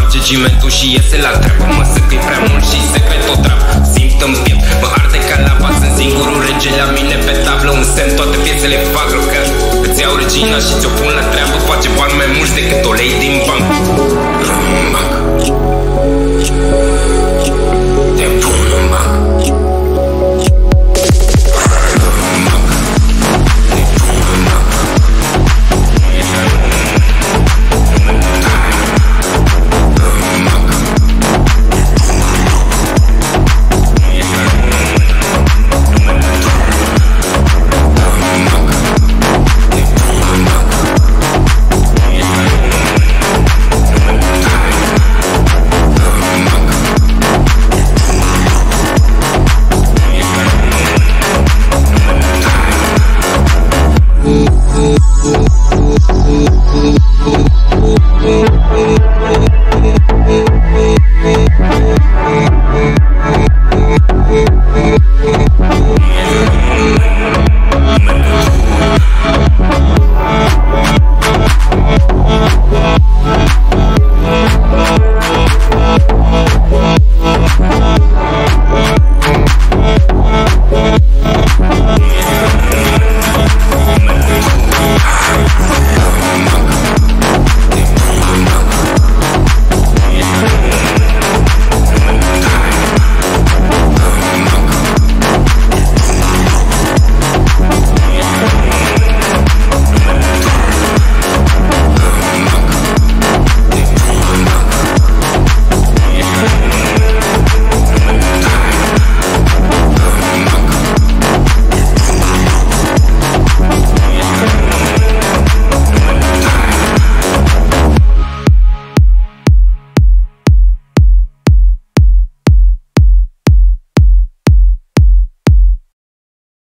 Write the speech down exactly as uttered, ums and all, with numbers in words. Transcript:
Sparge cimentul și iese la treabă. Mă săcăi prea mult și secret o trap. Simt în piept, mă arde ca lava. Sunt singurul rege la mine pe tablă. Un semn, toate piesele fac rocker. Îți iau regina și ți-o pun la treabă. Face bani mai mulți decât o lei din banc.